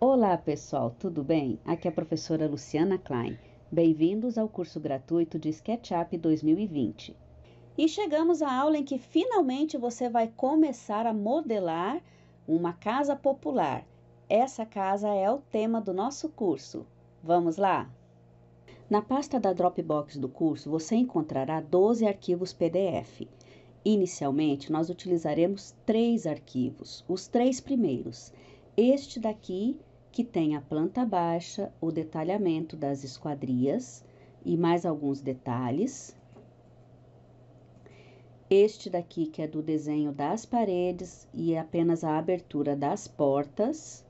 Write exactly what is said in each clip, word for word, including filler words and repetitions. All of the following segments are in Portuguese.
Olá pessoal, tudo bem? Aqui é a professora Luciana Klein. Bem-vindos ao curso gratuito de SketchUp dois mil e vinte. E chegamos à aula em que finalmente você vai começar a modelar uma casa popular. Essa casa é o tema do nosso curso. Vamos lá? Na pasta da Dropbox do curso você encontrará doze arquivos P D F. Inicialmente nós utilizaremos três arquivos, os três primeiros. Este daqui que tem a planta baixa, o detalhamento das esquadrias e mais alguns detalhes. Este daqui que é do desenho das paredes e apenas a abertura das portas.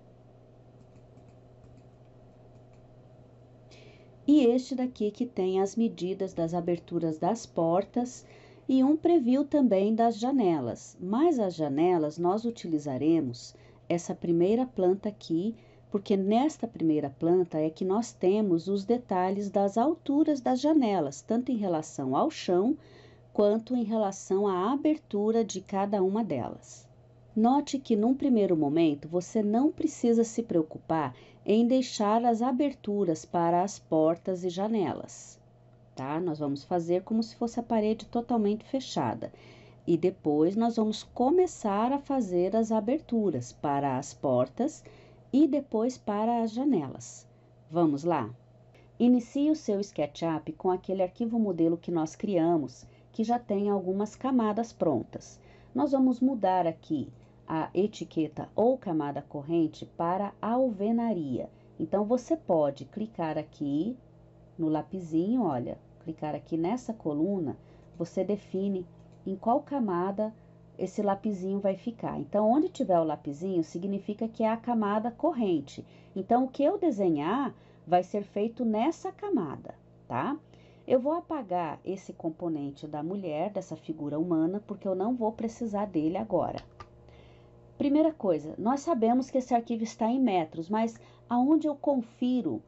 E este daqui que tem as medidas das aberturas das portas e um preview também das janelas. Mas as janelas nós utilizaremos essa primeira planta aqui, porque nesta primeira planta é que nós temos os detalhes das alturas das janelas, tanto em relação ao chão, quanto em relação à abertura de cada uma delas. Note que num primeiro momento você não precisa se preocupar em deixar as aberturas para as portas e janelas, tá? Nós vamos fazer como se fosse a parede totalmente fechada. E depois nós vamos começar a fazer as aberturas para as portas e depois para as janelas. Vamos lá? Inicie o seu SketchUp com aquele arquivo modelo que nós criamos, que já tem algumas camadas prontas. Nós vamos mudar aqui a etiqueta ou camada corrente para alvenaria. Então, você pode clicar aqui no lapisinho, olha, clicar aqui nessa coluna, você define em qual camada esse lapisinho vai ficar. Então, onde tiver o lapisinho, significa que é a camada corrente. Então, o que eu desenhar vai ser feito nessa camada, tá? Eu vou apagar esse componente da mulher, dessa figura humana, porque eu não vou precisar dele agora. Primeira coisa, nós sabemos que esse arquivo está em metros, mas aonde eu confiro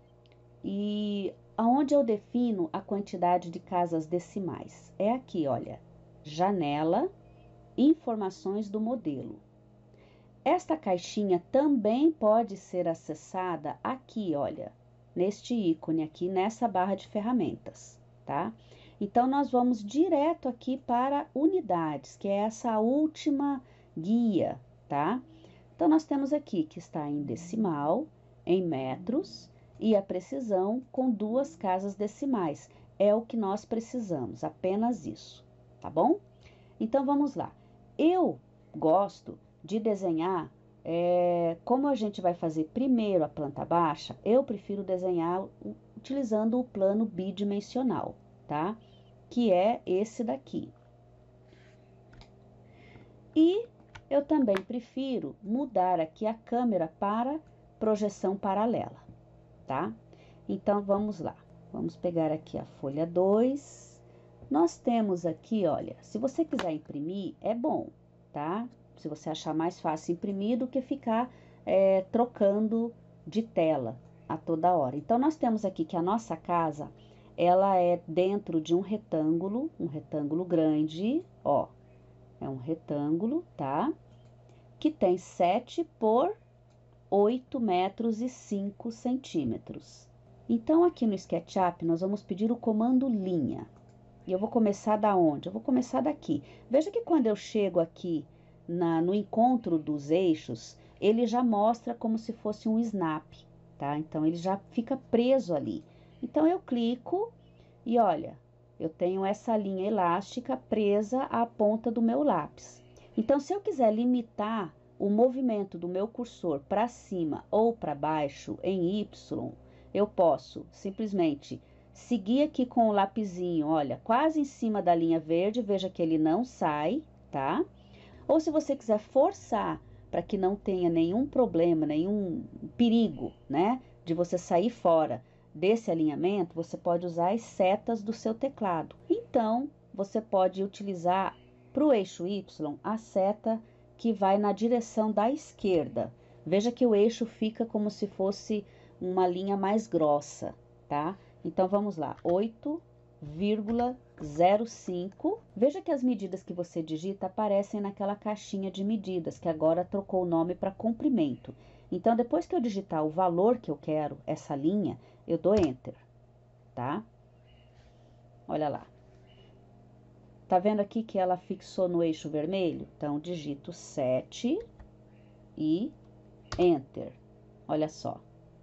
e aonde eu defino a quantidade de casas decimais? É aqui, olha, janela, informações do modelo. Esta caixinha também pode ser acessada aqui, olha, neste ícone aqui, nessa barra de ferramentas, tá? Então, nós vamos direto aqui para unidades, que é essa última guia, tá? Então, nós temos aqui que está em decimal, em metros, e a precisão com duas casas decimais. É o que nós precisamos, apenas isso, tá bom? Então, vamos lá. Eu gosto de desenhar, é, como a gente vai fazer primeiro a planta baixa, eu prefiro desenhar utilizando o plano bidimensional, tá? Que é esse daqui. E eu também prefiro mudar aqui a câmera para projeção paralela, tá? Então, vamos lá. Vamos pegar aqui a folha dois. Nós temos aqui, olha, se você quiser imprimir, é bom, tá? Se você achar mais fácil imprimir do que ficar é, trocando de tela a toda hora. Então, nós temos aqui que a nossa casa, ela é dentro de um retângulo, um retângulo grande, ó. É um retângulo, tá? Que tem sete por oito metros e cinco centímetros. Então, aqui no SketchUp, nós vamos pedir o comando linha. E eu vou começar da onde? Eu vou começar daqui. Veja que quando eu chego aqui na, no encontro dos eixos, ele já mostra como se fosse um snap, tá? Então, ele já fica preso ali. Então, eu clico e olha, eu tenho essa linha elástica presa à ponta do meu lápis. Então, se eu quiser limitar o movimento do meu cursor para cima ou para baixo em Y, eu posso simplesmente seguir aqui com o lapisinho, olha, quase em cima da linha verde, veja que ele não sai, tá? Ou se você quiser forçar para que não tenha nenhum problema, nenhum perigo, né, de você sair fora desse alinhamento, você pode usar as setas do seu teclado. Então, você pode utilizar para o eixo Y a seta que vai na direção da esquerda. Veja que o eixo fica como se fosse uma linha mais grossa, tá? Então, vamos lá, oito vírgula zero cinco. Veja que as medidas que você digita aparecem naquela caixinha de medidas, que agora trocou o nome para comprimento. Então, depois que eu digitar o valor que eu quero, essa linha, eu dou Enter, tá? Olha lá. Tá vendo aqui que ela fixou no eixo vermelho? Então, digito sete e Enter. Olha só.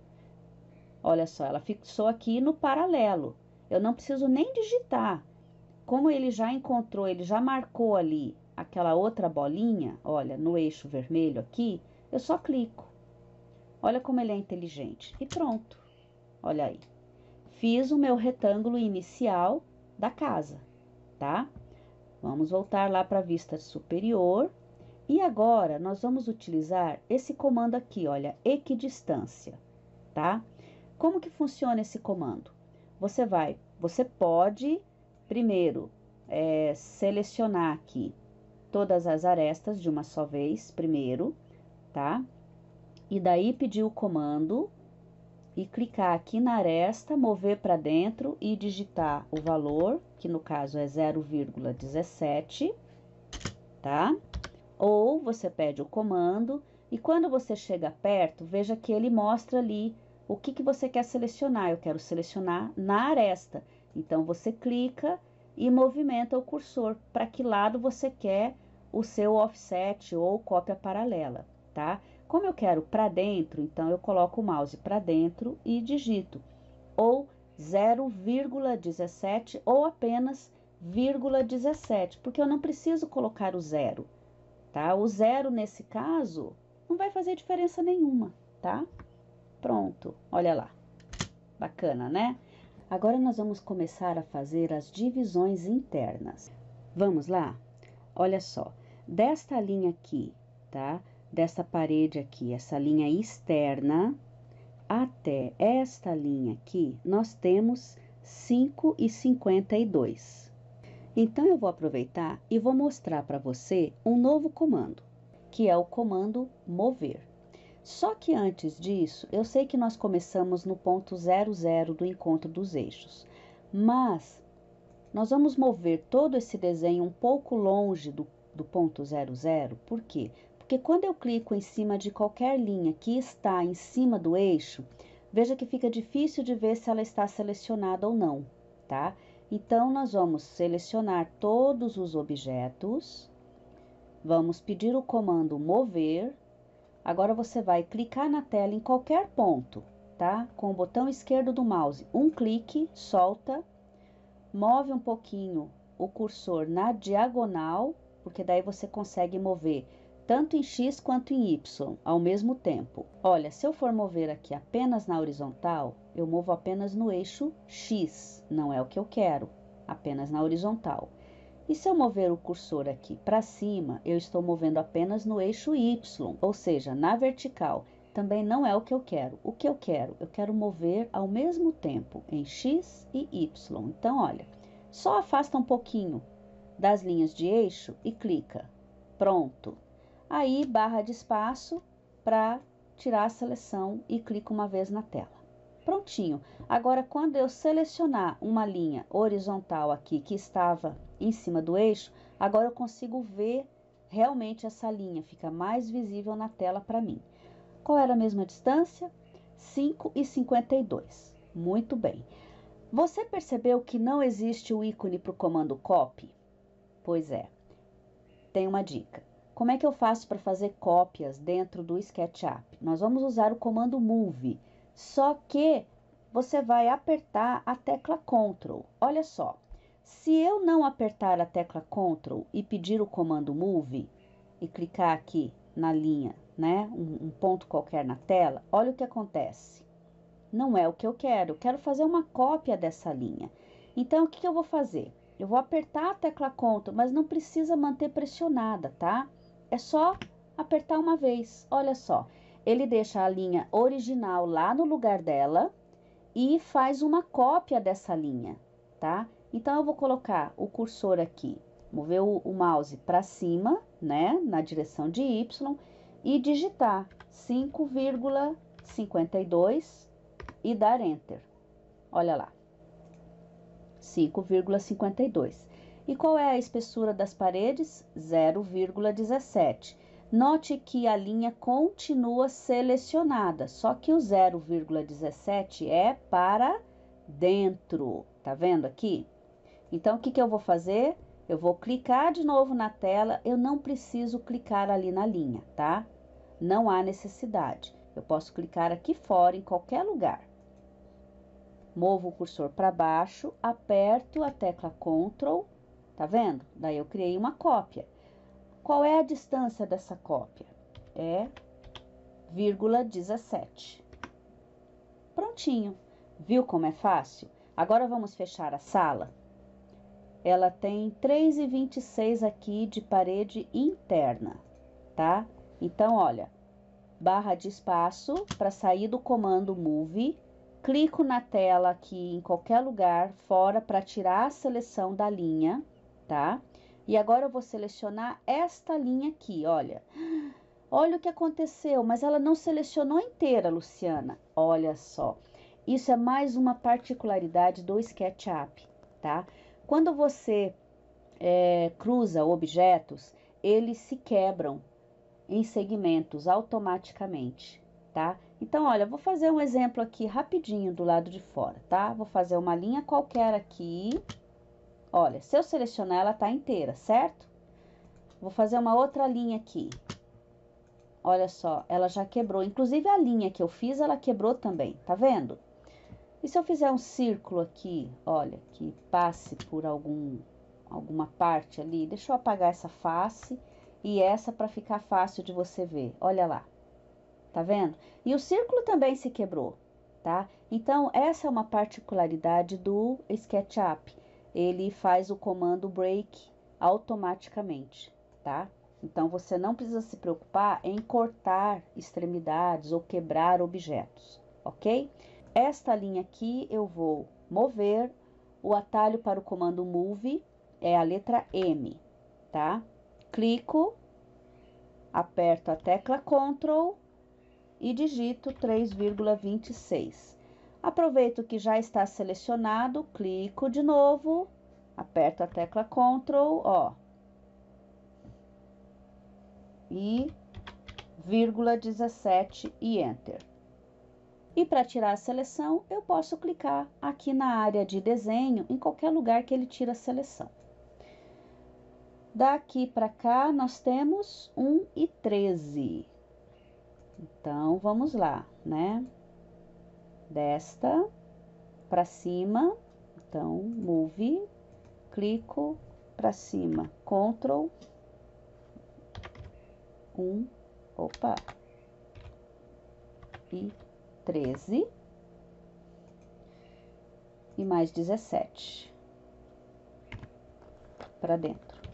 Olha só, ela fixou aqui no paralelo. Eu não preciso nem digitar. Como ele já encontrou, ele já marcou ali aquela outra bolinha, olha, no eixo vermelho aqui, eu só clico. Olha como ele é inteligente. E pronto. Olha aí. Fiz o meu retângulo inicial da casa, tá? Vamos voltar lá para a vista superior. E agora, nós vamos utilizar esse comando aqui, olha, equidistância, tá? Como que funciona esse comando? Você vai, você pode, primeiro, é, selecionar aqui todas as arestas de uma só vez, primeiro, tá? E daí pedir o comando e clicar aqui na aresta, mover para dentro e digitar o valor, que no caso é zero vírgula dezessete, tá? Ou você pede o comando e quando você chega perto, veja que ele mostra ali o que, que você quer selecionar. Eu quero selecionar na aresta. Então, você clica e movimenta o cursor para que lado você quer o seu offset ou cópia paralela, tá? Como eu quero para dentro, então eu coloco o mouse para dentro e digito ou zero vírgula dezessete ou apenas vírgula dezessete, porque eu não preciso colocar o zero, tá? O zero nesse caso não vai fazer diferença nenhuma, tá? Pronto, olha lá. Bacana, né? Agora nós vamos começar a fazer as divisões internas. Vamos lá? Olha só, desta linha aqui, tá? Desta parede aqui, essa linha externa, até esta linha aqui, nós temos cinco e cinquenta e dois. Então, eu vou aproveitar e vou mostrar para você um novo comando, que é o comando mover. Só que antes disso, eu sei que nós começamos no ponto zero zero do encontro dos eixos, mas nós vamos mover todo esse desenho um pouco longe do, do ponto zero zero, por quê? Porque quando eu clico em cima de qualquer linha que está em cima do eixo, veja que fica difícil de ver se ela está selecionada ou não, tá? Então, nós vamos selecionar todos os objetos, vamos pedir o comando mover. Agora, você vai clicar na tela em qualquer ponto, tá? Com o botão esquerdo do mouse, um clique, solta, move um pouquinho o cursor na diagonal, porque daí você consegue mover tanto em X quanto em Y ao mesmo tempo. Olha, se eu for mover aqui apenas na horizontal, eu movo apenas no eixo X, não é o que eu quero, apenas na horizontal. E se eu mover o cursor aqui para cima, eu estou movendo apenas no eixo Y, ou seja, na vertical. Também não é o que eu quero. O que eu quero? Eu quero mover ao mesmo tempo em X e Y. Então, olha, só afasta um pouquinho das linhas de eixo e clica. Pronto. Aí, barra de espaço para tirar a seleção e clico uma vez na tela. Prontinho. Agora, quando eu selecionar uma linha horizontal aqui que estava em cima do eixo, agora eu consigo ver realmente essa linha, fica mais visível na tela para mim. Qual era a mesma distância? cinco e cinquenta e dois. Muito bem. Você percebeu que não existe o ícone para o comando copy? Pois é. Tem uma dica. Como é que eu faço para fazer cópias dentro do SketchUp? Nós vamos usar o comando move, só que você vai apertar a tecla Ctrl. Olha só, se eu não apertar a tecla Ctrl e pedir o comando move e clicar aqui na linha, né, um, um ponto qualquer na tela, olha o que acontece. Não é o que eu quero, eu quero fazer uma cópia dessa linha. Então, o que, que eu vou fazer? Eu vou apertar a tecla Ctrl, mas não precisa manter pressionada, tá? É só apertar uma vez, olha só. Ele deixa a linha original lá no lugar dela e faz uma cópia dessa linha, tá? Então, eu vou colocar o cursor aqui, mover o, o mouse para cima, né, na direção de Y, e digitar cinco vírgula cinquenta e dois e dar Enter. Olha lá, cinco vírgula cinquenta e dois. E qual é a espessura das paredes? zero vírgula dezessete. Note que a linha continua selecionada, só que o zero vírgula dezessete é para dentro, tá vendo aqui? Então, o que que eu vou fazer? Eu vou clicar de novo na tela, eu não preciso clicar ali na linha, tá? Não há necessidade. Eu posso clicar aqui fora, em qualquer lugar. Movo o cursor para baixo, aperto a tecla Ctrl, tá vendo? Daí eu criei uma cópia. Qual é a distância dessa cópia? É vírgula dezessete. Prontinho. Viu como é fácil? Agora vamos fechar a sala. Ela tem três vírgula vinte e seis aqui de parede interna, tá? Então, olha, barra de espaço para sair do comando Move, clico na tela aqui em qualquer lugar fora para tirar a seleção da linha, tá? E agora eu vou selecionar esta linha aqui, olha. Olha o que aconteceu, mas ela não selecionou inteira, Luciana. Olha só, isso é mais uma particularidade do SketchUp, tá? Quando você é, cruza objetos, eles se quebram em segmentos automaticamente, tá? Então, olha, vou fazer um exemplo aqui rapidinho do lado de fora, tá? Vou fazer uma linha qualquer aqui. Olha, se eu selecionar, ela tá inteira, certo? Vou fazer uma outra linha aqui. Olha só, ela já quebrou. Inclusive, a linha que eu fiz, ela quebrou também, tá vendo? E se eu fizer um círculo aqui, olha, que passe por algum, alguma parte ali, deixa eu apagar essa face e essa para ficar fácil de você ver. Olha lá, tá vendo? E o círculo também se quebrou, tá? Então, essa é uma particularidade do SketchUp. Ele faz o comando Break automaticamente, tá? Então, você não precisa se preocupar em cortar extremidades ou quebrar objetos, ok? Esta linha aqui eu vou mover, o atalho para o comando Move é a letra M, tá? Clico, aperto a tecla Ctrl e digito três vírgula vinte e seis. Aproveito que já está selecionado, clico de novo, aperto a tecla Ctrl, ó, e vírgula dezessete e Enter. E para tirar a seleção, eu posso clicar aqui na área de desenho, em qualquer lugar que ele tira a seleção. Daqui para cá, nós temos um e treze. Então, vamos lá, né? Desta para cima, então, Move, clico para cima, Ctrl, um, opa, e treze e mais dezessete para dentro.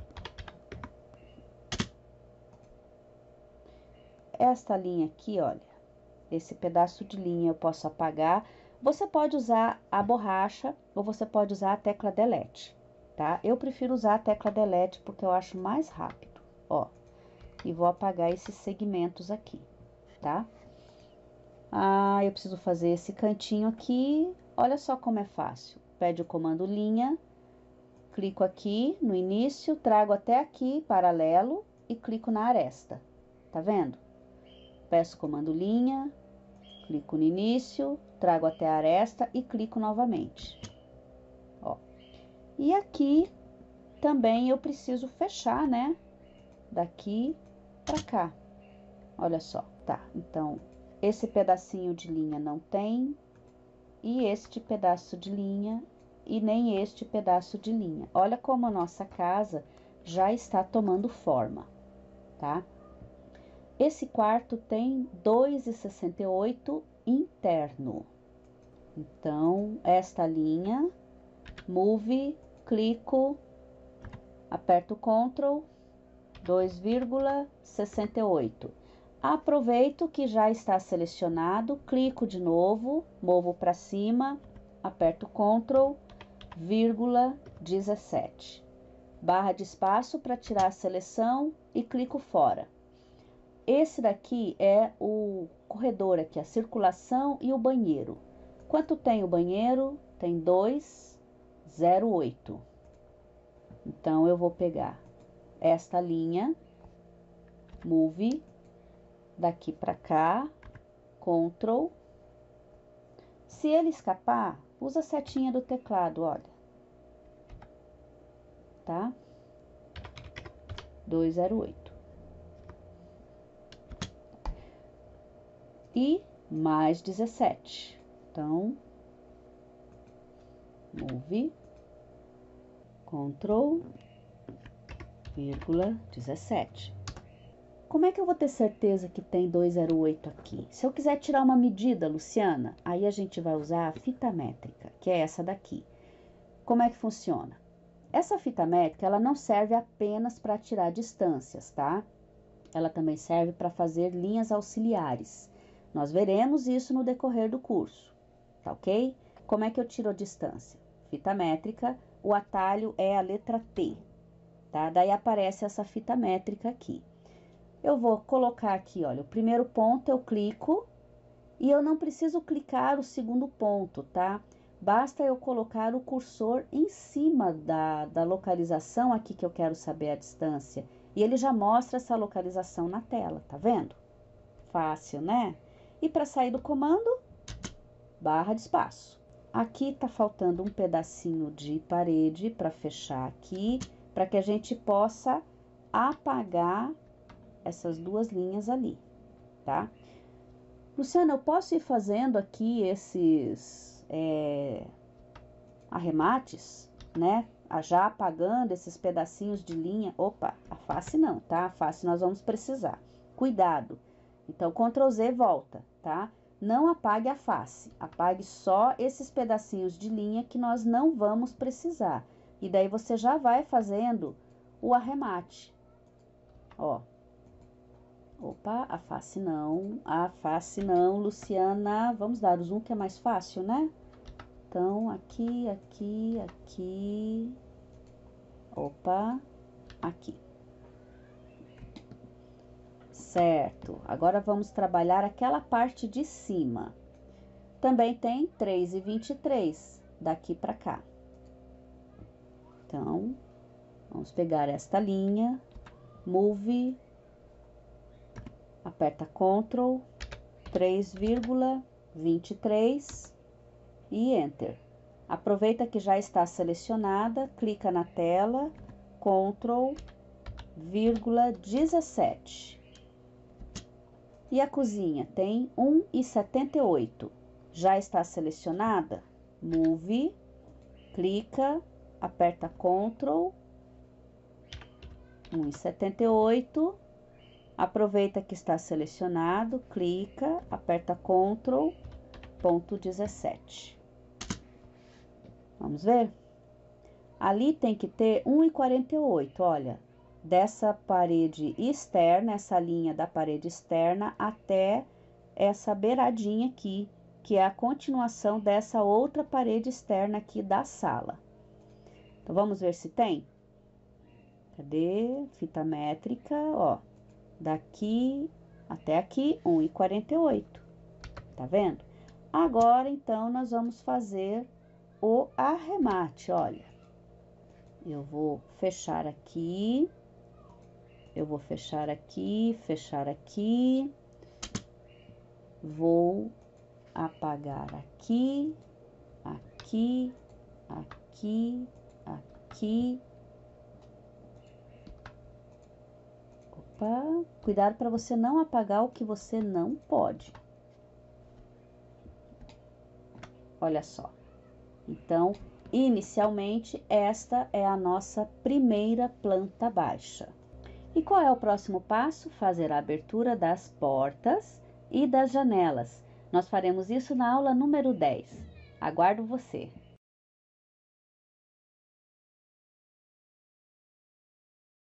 Esta linha aqui, olha, esse pedaço de linha eu posso apagar. Você pode usar a borracha ou você pode usar a tecla Delete, tá? Eu prefiro usar a tecla Delete porque eu acho mais rápido, ó. E vou apagar esses segmentos aqui, tá? Ah, eu preciso fazer esse cantinho aqui. Olha só como é fácil. Pede o comando linha, clico aqui no início, trago até aqui, paralelo, e clico na aresta. Tá vendo? Peço o comando linha, clico no início, trago até a aresta e clico novamente. Ó. E aqui também eu preciso fechar, né? Daqui pra cá. Olha só, tá? Então, esse pedacinho de linha não tem, e este pedaço de linha, e nem este pedaço de linha. Olha como a nossa casa já está tomando forma, tá? Esse quarto tem dois vírgula sessenta e oito interno. Então, esta linha, Move, clico, aperto Ctrl, dois vírgula sessenta e oito. Aproveito que já está selecionado, clico de novo, movo para cima, aperto Ctrl, vírgula dezessete. Barra de espaço para tirar a seleção e clico fora. Esse daqui é o corredor aqui, a circulação e o banheiro. Quanto tem o banheiro? Tem dois vírgula zero oito. Então, eu vou pegar esta linha, Move, daqui para cá, Ctrl. Se ele escapar, usa a setinha do teclado, olha. Tá? duzentos e oito. E mais dezessete. Então, move, Ctrl, vírgula, dezessete. Como é que eu vou ter certeza que tem duzentos e oito aqui? Se eu quiser tirar uma medida, Luciana, aí a gente vai usar a fita métrica, que é essa daqui. Como é que funciona? Essa fita métrica, ela não serve apenas para tirar distâncias, tá? Ela também serve para fazer linhas auxiliares. Nós veremos isso no decorrer do curso, tá ok? Como é que eu tiro a distância? Fita métrica, o atalho é a letra T, tá? Daí aparece essa fita métrica aqui. Eu vou colocar aqui, olha, o primeiro ponto eu clico e eu não preciso clicar o segundo ponto, tá? Basta eu colocar o cursor em cima da, da localização aqui que eu quero saber a distância. E ele já mostra essa localização na tela, tá vendo? Fácil, né? E para sair do comando, barra de espaço. Aqui tá faltando um pedacinho de parede para fechar aqui, para que a gente possa apagar essas duas linhas ali, tá? Luciana, eu posso ir fazendo aqui esses é, arremates, né? Já apagando esses pedacinhos de linha. Opa, a face não, tá? A face nós vamos precisar. Cuidado. Então, Ctrl Z, volta, tá? Não apague a face, apague só esses pedacinhos de linha que nós não vamos precisar. E daí você já vai fazendo o arremate. Ó. Opa, a face não, a face não, Luciana. Vamos dar o zoom que é mais fácil, né? Então, aqui, aqui, aqui. Opa, aqui. Certo, agora vamos trabalhar aquela parte de cima. Também tem três e vinte e três, daqui para cá. Então, vamos pegar esta linha, move, aperta Ctrl, três vírgula vinte e três e Enter. Aproveita que já está selecionada, clica na tela, Ctrl, vírgula dezessete. E a cozinha tem um e setenta e oito. Já está selecionada? Move, clica, aperta Ctrl, um e setenta e oito. Aproveita que está selecionado, clica, aperta Ctrl, ponto dezessete. Vamos ver? Ali tem que ter um e quarenta e oito, olha. Dessa parede externa, essa linha da parede externa, até essa beiradinha aqui, que é a continuação dessa outra parede externa aqui da sala. Então, vamos ver se tem? Cadê? Fita métrica, ó. Daqui até aqui, um e quarenta e oito. Tá vendo? Agora, então, nós vamos fazer o arremate, olha. Eu vou fechar aqui. Eu vou fechar aqui, fechar aqui. Vou apagar aqui, aqui, aqui, aqui. Opa, cuidado para você não apagar o que você não pode. Olha só. Então, inicialmente, esta é a nossa primeira planta baixa. E qual é o próximo passo? Fazer a abertura das portas e das janelas. Nós faremos isso na aula número dez. Aguardo você!